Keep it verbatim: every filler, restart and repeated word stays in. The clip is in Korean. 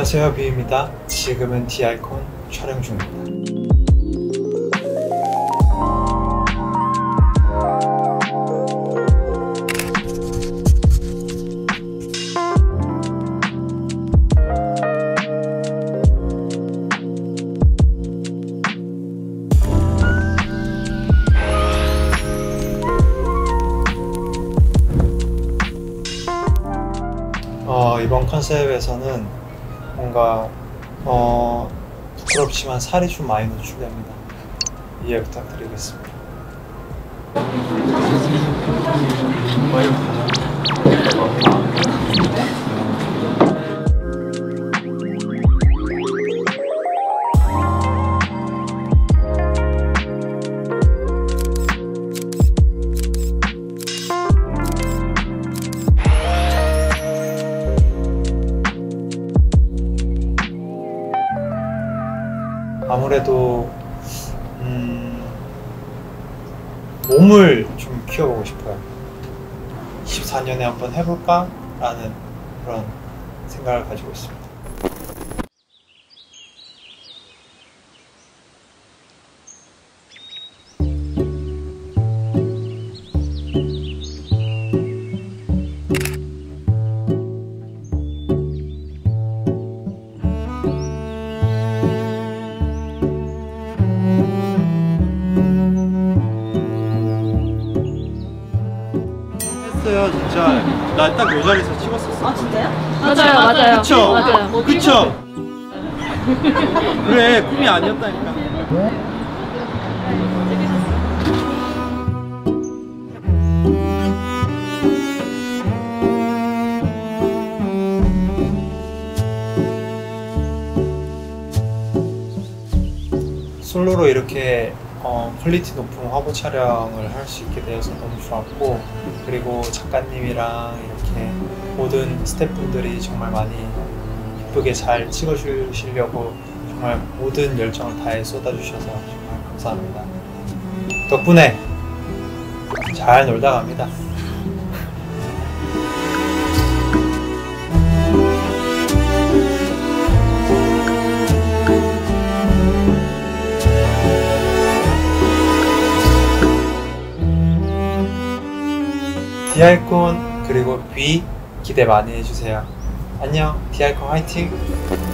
안녕하세요, 비입니다. 지금은 디아이콘 촬영 중입니다. 어, 이번 컨셉에서는 뭔가 어, 부끄럽지만 살이 좀 많이 노출됩니다. 이해 부탁드리겠습니다. 아무래도 음, 몸을 좀 키워보고 싶어요. 이십사 년에 한번 해볼까? 라는 그런 생각을 가지고 있습니다. 진짜 나 딱 요 자리에서 찍었었어. 아 진짜요? 맞아요, 맞아요. 그쵸? 맞아요. 그쵸? 그래, 꿈이 아니었다니까. 솔로로 이렇게 어, 퀄리티 높은 화보 촬영을 할 수 있게 되어서 너무 좋았고, 그리고 작가님이랑 이렇게 모든 스태프분들이 정말 많이 예쁘게 잘 찍어주시려고 정말 모든 열정을 다해 쏟아주셔서 정말 감사합니다. 덕분에 잘 놀다 갑니다. 디아이콘 그리고 비 기대 많이 해주세요. 안녕, 디아이콘 화이팅!